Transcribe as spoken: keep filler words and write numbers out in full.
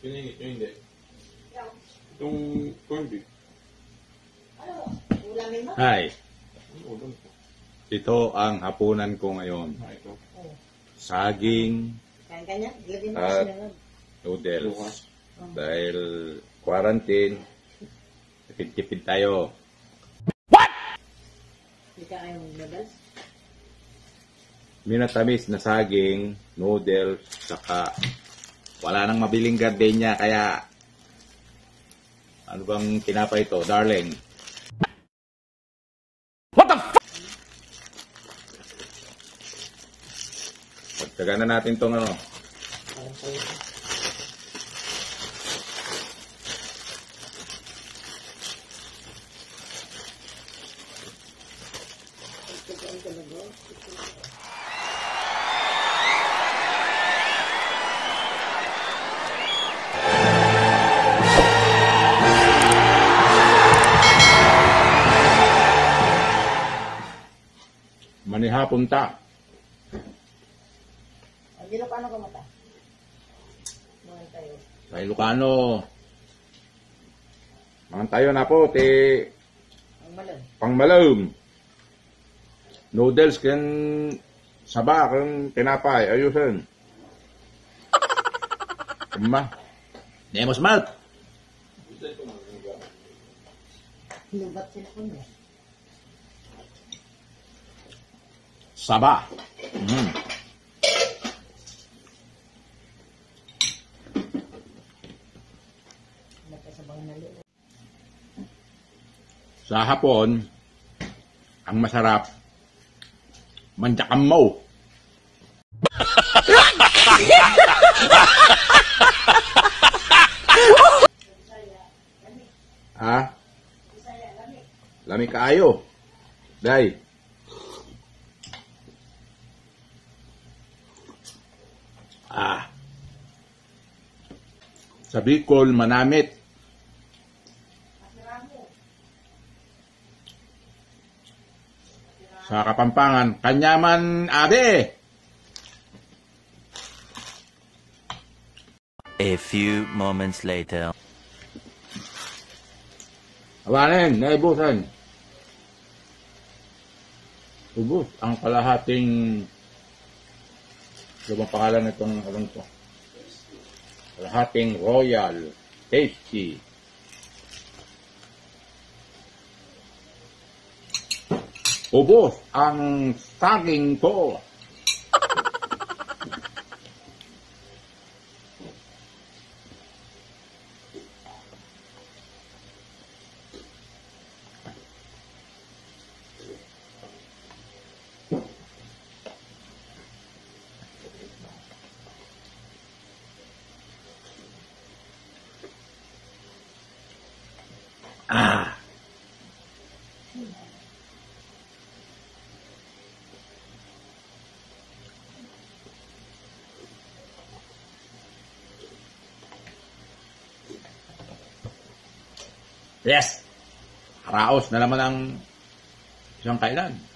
Piningit nyo hindi. Itong corned beef. Ano? Ulamin mo? Hi, Ano ulam ko? ito ang hapunan ko ngayon. Ah, ito. Oo. Saging, Kain ka niya? Gawin mo Ah. kasi naman. noodles. Bukas. Dahil quarantine, tipid-tipid tayo. Hindi ka ayaw ng noodles? Minatamis na saging, noodles, saka wala nang mabiling gardenia, kaya ano bang tinapay ito, darling? What the fuck? Pagtagan na natin tong ano. Parang sa'yo. Pagkakaan ka na ba? Manihapon ta. Hindi na paano ka mata? Mga tayo. Sa Ilocano. Mga tayo na po, ti Ang malam. pangmalum. Noodles kan saba kan tinapay, ayusin. Amma. Nemos malt. Hinubat sila ko niya. Saba. Mm. Nagkasabang nalo. Sa hapon, ang masarap, manjakamaw. Ha? Lami kaayo. Day. Ah. Sa Bicol, manamit. Sa Kapampangan, Kanyaman Abe. A few moments later. Awanin, naibusan. Ubus ang kalahating, ano bang pangalan nitong alam ko? Kalahating Royal Tasty. Ubus ang saging ko. Ah. Yes. Raos na naman ang isang kailan.